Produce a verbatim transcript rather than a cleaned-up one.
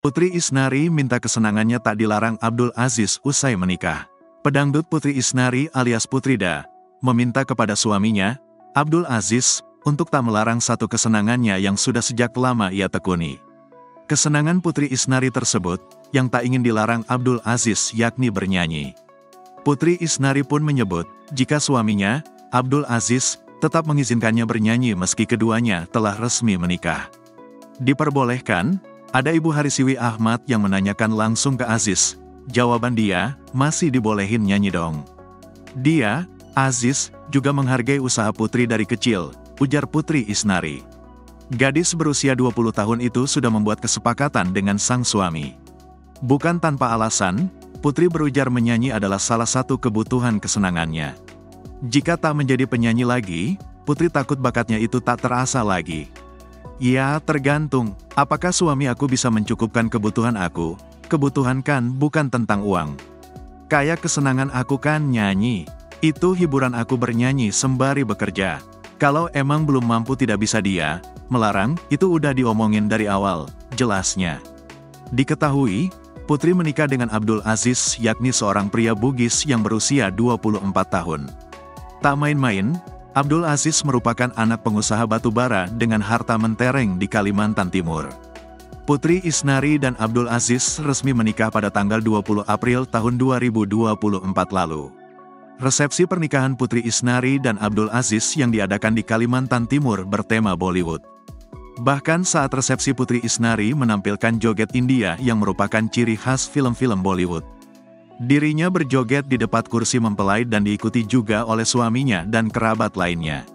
Putri Isnari minta kesenangannya tak dilarang Abdul Aziz usai menikah. Pedangdut Putri Isnari alias Putrida meminta kepada suaminya, Abdul Aziz, untuk tak melarang satu kesenangannya yang sudah sejak lama ia tekuni. Kesenangan Putri Isnari tersebut, yang tak ingin dilarang Abdul Aziz yakni bernyanyi. Putri Isnari pun menyebut, jika suaminya, Abdul Aziz, tetap mengizinkannya bernyanyi meski keduanya telah resmi menikah. Diperbolehkan? Ada Ibu Harisiwi Ahmad yang menanyakan langsung ke Aziz. Jawaban dia, masih dibolehin nyanyi dong. Dia, Aziz, juga menghargai usaha Putri dari kecil, ujar Putri Isnari. Gadis berusia dua puluh tahun itu sudah membuat kesepakatan dengan sang suami. Bukan tanpa alasan, Putri berujar menyanyi adalah salah satu kebutuhan kesenangannya. Jika tak menjadi penyanyi lagi, Putri takut bakatnya itu tak terasa lagi. Ya, tergantung, apakah suami aku bisa mencukupkan kebutuhan aku? Kebutuhan kan bukan tentang uang. Kayak kesenangan aku kan nyanyi. Itu hiburan aku bernyanyi sembari bekerja. Kalau emang belum mampu tidak bisa dia melarang, itu udah diomongin dari awal, jelasnya. Diketahui, Putri menikah dengan Abdul Aziz yakni seorang pria Bugis yang berusia dua puluh empat tahun. Tak main-main, Abdul Aziz merupakan anak pengusaha batubara dengan harta mentereng di Kalimantan Timur. Putri Isnari dan Abdul Aziz resmi menikah pada tanggal dua puluh April tahun dua ribu dua puluh empat lalu. Resepsi pernikahan Putri Isnari dan Abdul Aziz yang diadakan di Kalimantan Timur bertema Bollywood. Bahkan saat resepsi Putri Isnari menampilkan joget India yang merupakan ciri khas film-film Bollywood. Dirinya berjoget di depan kursi mempelai dan diikuti juga oleh suaminya dan kerabat lainnya.